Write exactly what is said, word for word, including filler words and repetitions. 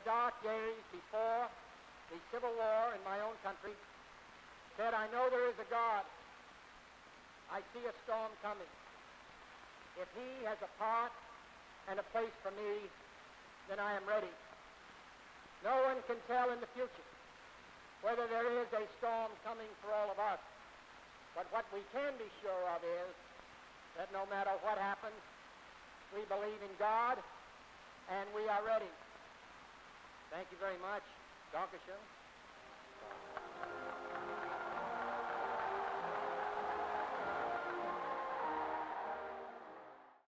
dark days before the Civil War in my own country, said, I know there is a God. I see a storm coming. If he has a part and a place for me, then I am ready. No one can tell in the future whether there is a storm coming for all of us. But what we can be sure of is that no matter what happens, we believe in God and we are ready. Thank you very much. Dankeschön.